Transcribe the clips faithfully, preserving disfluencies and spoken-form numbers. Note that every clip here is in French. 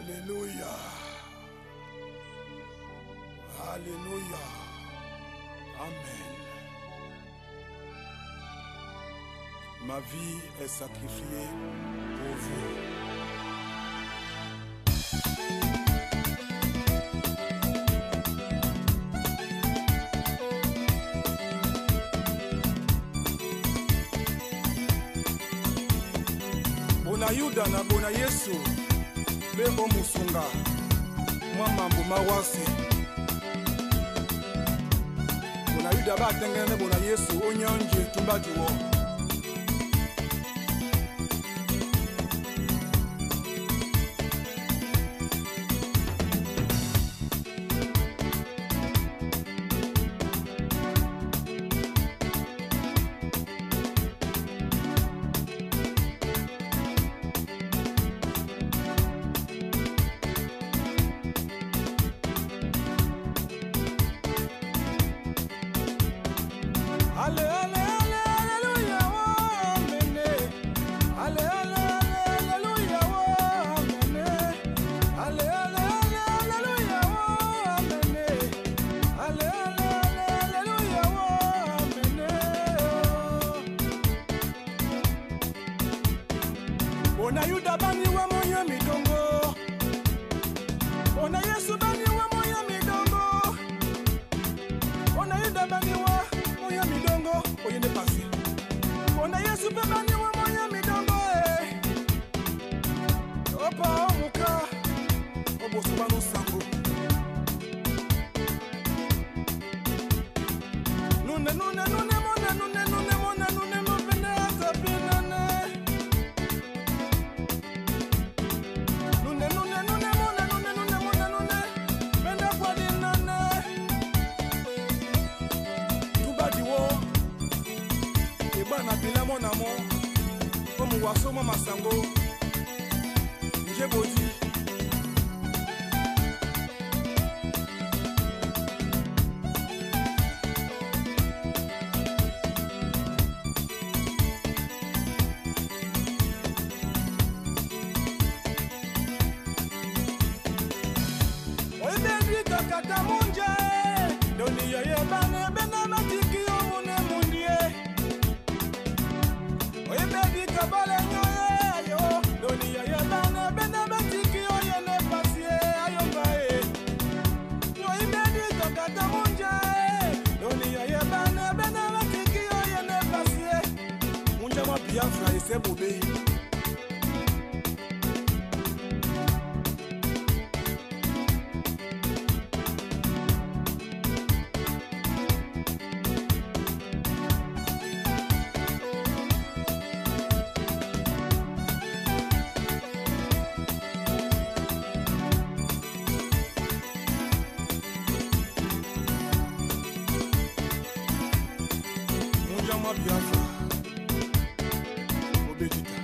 Alléluia. Alléluia. Amen. Ma vie est sacrifiée pour vous. Bona Yuda na bona Yesu Bembo musunga Mwa mambo mawase Bona Yuda batengene bona Yesu Onyanje tumbati wo Ale, ale, ale, aleluya, oh, amene. Ale, ale, ale, aleluya, oh, amene. Ale, ale, ale, aleluya, oh, amene. Ale, ale, ale, aleluya, oh, amene. Bona Yuda bani wa moyo midongo. Bona Yesu bani wa moyo midongo. Bona Yuda bani wa moyo midongo oyende pasi Bona Yesu pe bani wa moyo midongo eh Opa omuka obosuba no sango Nune nune nune mone nune nune mone nune mo pene akapinane Nune nune nune mone nune nune mone nune pende kwa dinane Tubadi wo Ebana bila mon amour Comme waso mama sango Njebodi Oibendi kakata munje Doni yoye bane bena matiki yo mune mundie Oibendi kabale nyoye yo Doni yoye bane bena matiki yo yene pasie ayombae Oibendi kakata munje Doni yoye bane bena matiki yo yene pasie Munja ma Biafra ese bobe Munjama Biafra Obedita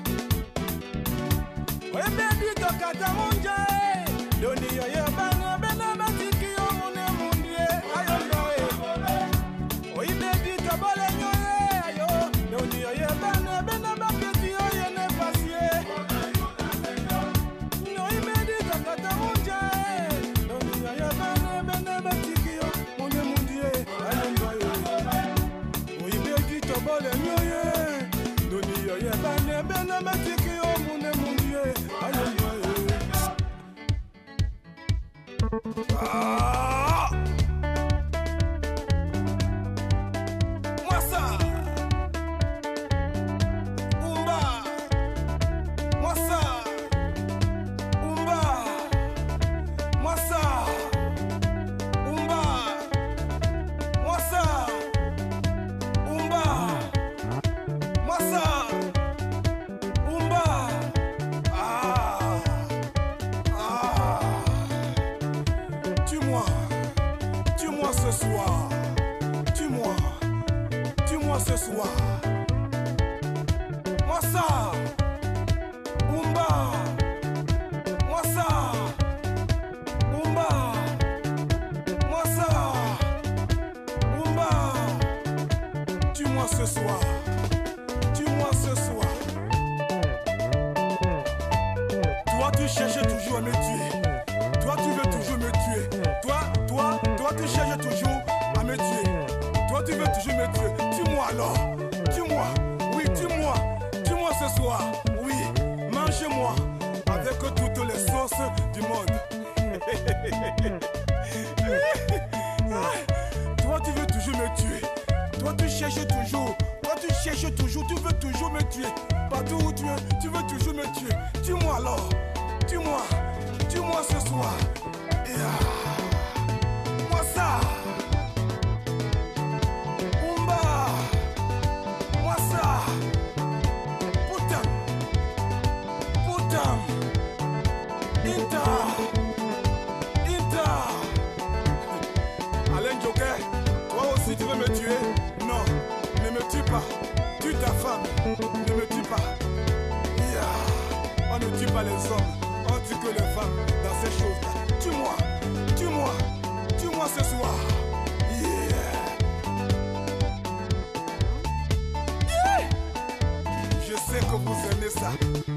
Obedita kata munje Doni yoye bane bene matiki yo mune mundie Ayondoe Obedita bale nyoye ayo Doni yoye bane bene matiki yo yene pasie Obedita kata munje Doni yoye bane bene matiki yo mune mundie Ayondoe Bole nyoye Doni yoye bane bene matiki yo mune mundie Ayoye Ah Mwasa Umba Mwasa Umba Mwasa Umba Mwasa Umba Mwasa Umba Ah Ah Tue-moi Tue-moi ce soir Tue-moi Tue-moi ce soir Mwasa Umba Mwasa Umba Mwasa Umba Tue-moi ce soir Tue-moi ce soir Toi tu cherches toujours à me tuer ce soir. Oui, mange-moi avec toutes les sauces du monde. Toi, tu veux toujours me tuer. Toi, tu cherches toujours. Toi, tu cherches toujours. Tu veux toujours me tuer. Partout où tu es, tu veux toujours me tuer. Tue-moi alors. Tue-moi. Tue-moi ce soir. Et ah, moi ça. Umba. Moi ça. Putain. Putain. Inta. Inta. Alain Joker, toi aussi tu veux me tuer? Non, ne me tue pas. Tue ta femme. Ne me tue pas. Yeah. On ne tue pas les hommes. On tue que les femmes dans ces choses-là. Tue-moi. Tue-moi. Tue-moi ce soir. Yeah. Yeah. Je sais que vous aimez ça.